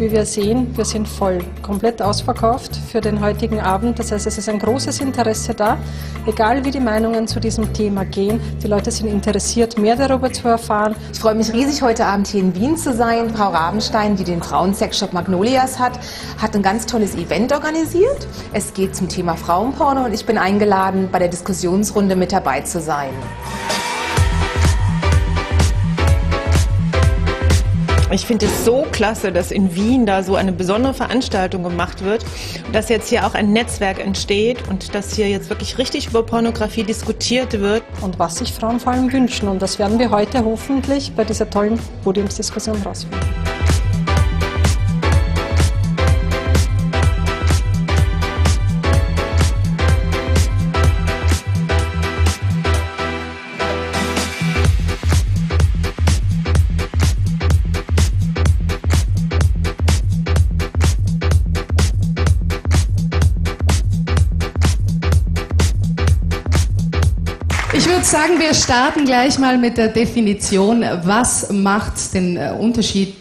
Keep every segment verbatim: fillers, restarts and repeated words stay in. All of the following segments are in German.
wie wir sehen, wir sind voll, komplett ausverkauft für den heutigen Abend. Das heißt, es ist ein großes Interesse da, egal wie die Meinungen zu diesem Thema gehen. Die Leute sind interessiert, mehr darüber zu erfahren. Ich freue mich riesig, heute Abend hier in Wien zu sein. Frau Rabenstein, die den Frauensexshop Magnolias hat, hat ein ganz tolles Event organisiert. Es geht zum Thema Frauenporno und ich bin eingeladen, bei der Diskussionsrunde mit dabei zu sein. Ich finde es so klasse, dass in Wien da so eine besondere Veranstaltung gemacht wird, dass jetzt hier auch ein Netzwerk entsteht und dass hier jetzt wirklich richtig über Pornografie diskutiert wird. Und was sich Frauen vor allem wünschen. Und das werden wir heute hoffentlich bei dieser tollen Podiumsdiskussion rausfinden. Ich würde sagen, wir starten gleich mal mit der Definition. Was macht den Unterschied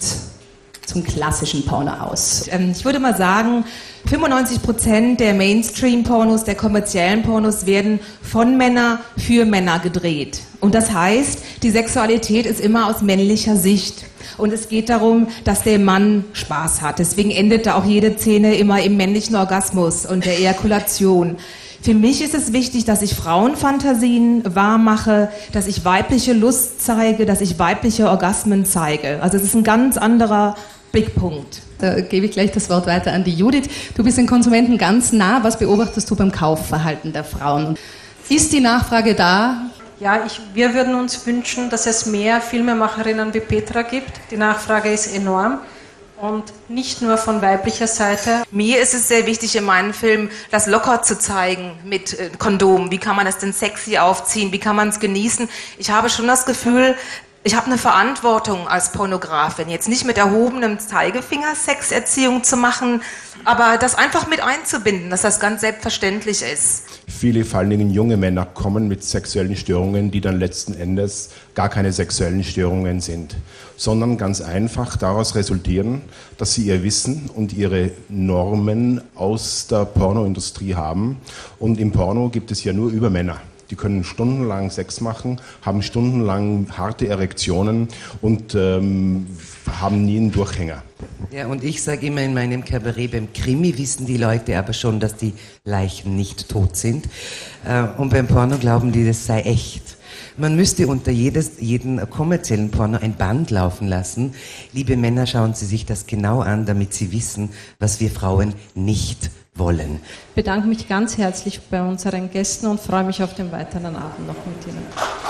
zum klassischen Porno aus? Ich würde mal sagen, fünfundneunzig Prozent der Mainstream-Pornos, der kommerziellen Pornos werden von Männern für Männer gedreht. Und das heißt, die Sexualität ist immer aus männlicher Sicht. Und es geht darum, dass der Mann Spaß hat. Deswegen endet da auch jede Szene immer im männlichen Orgasmus und der Ejakulation. Für mich ist es wichtig, dass ich Frauenfantasien wahrmache, dass ich weibliche Lust zeige, dass ich weibliche Orgasmen zeige. Also es ist ein ganz anderer Blickpunkt. Da gebe ich gleich das Wort weiter an die Judith. Du bist den Konsumenten ganz nah. Was beobachtest du beim Kaufverhalten der Frauen? Ist die Nachfrage da? Ja, ich, wir würden uns wünschen, dass es mehr Filmemacherinnen wie Petra gibt. Die Nachfrage ist enorm. Und nicht nur von weiblicher Seite. Mir ist es sehr wichtig, in meinem Film das locker zu zeigen mit äh, Kondom. Wie kann man das denn sexy aufziehen? Wie kann man es genießen? Ich habe schon das Gefühl, ich habe eine Verantwortung als Pornografin, jetzt nicht mit erhobenem Zeigefinger Sexerziehung zu machen, aber das einfach mit einzubinden, dass das ganz selbstverständlich ist. Viele, vor allen Dingen junge Männer, kommen mit sexuellen Störungen, die dann letzten Endes gar keine sexuellen Störungen sind, sondern ganz einfach daraus resultieren, dass sie ihr Wissen und ihre Normen aus der Pornoindustrie haben. Und im Porno gibt es ja nur Übermänner. Die können stundenlang Sex machen, haben stundenlang harte Erektionen und ähm, haben nie einen Durchhänger. Ja, und ich sage immer in meinem Kabarett, beim Krimi wissen die Leute aber schon, dass die Leichen nicht tot sind. Äh, und beim Porno glauben die, das sei echt. Man müsste unter jedes, jeden kommerziellen Porno ein Band laufen lassen. Liebe Männer, schauen Sie sich das genau an, damit Sie wissen, was wir Frauen nicht wollen. Ich bedanke mich ganz herzlich bei unseren Gästen und freue mich auf den weiteren Abend noch mit Ihnen.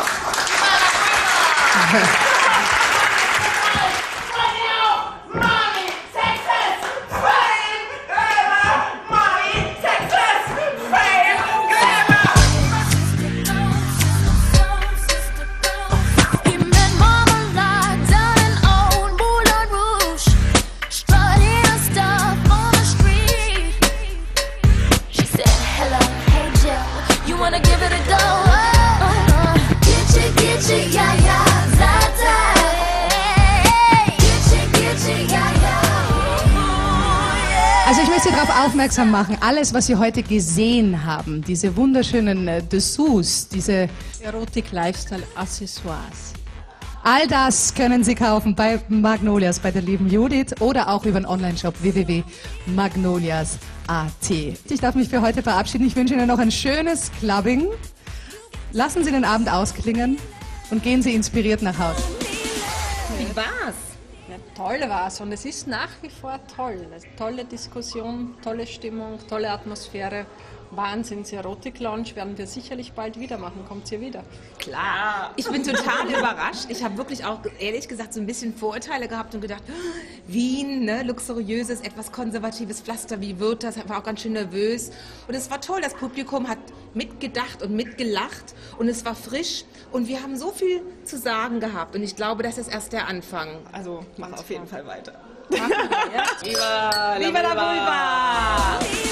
Also ich möchte Sie darauf aufmerksam machen, alles, was Sie heute gesehen haben, diese wunderschönen äh, Dessous, diese Erotik-Lifestyle-Accessoires. All das können Sie kaufen bei Magnolias, bei der lieben Judith oder auch über den Onlineshop w w w punkt magnolias punkt a t. Ich darf mich für heute verabschieden. Ich wünsche Ihnen noch ein schönes Clubbing. Lassen Sie den Abend ausklingen und gehen Sie inspiriert nach Hause. Wie war's? Ja, toll war's und es ist nach wie vor toll. Tolle Diskussion, tolle Stimmung, tolle Atmosphäre. Wahnsinns-Erotik-Lounge werden wir sicherlich bald wieder machen. Kommt ihr wieder? Klar. Ich bin total überrascht. Ich habe wirklich auch, ehrlich gesagt, so ein bisschen Vorurteile gehabt und gedacht, Wien, ne, luxuriöses, etwas konservatives Pflaster, wie wird das? Ich war auch ganz schön nervös. Und es war toll, das Publikum hat mitgedacht und mitgelacht und es war frisch. Und wir haben so viel zu sagen gehabt und ich glaube, das ist erst der Anfang. Also mach auf jeden Fall weiter. Viva, Viva la Vulva!